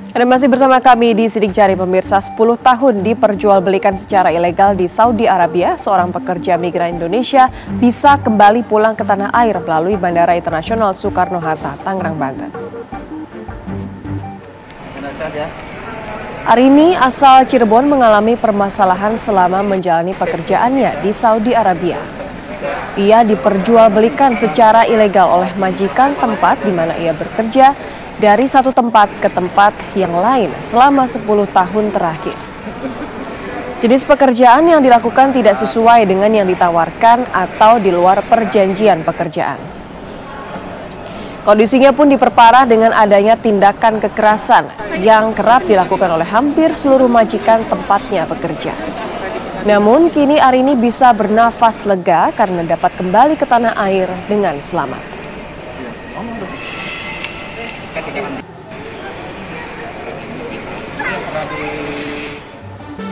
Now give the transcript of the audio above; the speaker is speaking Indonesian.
Anda masih bersama kami di Sidik Jari pemirsa. 10 tahun diperjualbelikan secara ilegal di Saudi Arabia, seorang pekerja migran Indonesia bisa kembali pulang ke tanah air melalui Bandara Internasional Soekarno-Hatta, Tangerang, Banten. Arini asal Cirebon mengalami permasalahan selama menjalani pekerjaannya di Saudi Arabia. Ia diperjualbelikan secara ilegal oleh majikan tempat di mana ia bekerja dari satu tempat ke tempat yang lain selama 10 tahun terakhir. Jenis pekerjaan yang dilakukan tidak sesuai dengan yang ditawarkan atau di luar perjanjian pekerjaan. Kondisinya pun diperparah dengan adanya tindakan kekerasan yang kerap dilakukan oleh hampir seluruh majikan tempatnya bekerja. Namun kini Arini bisa bernafas lega karena dapat kembali ke tanah air dengan selamat.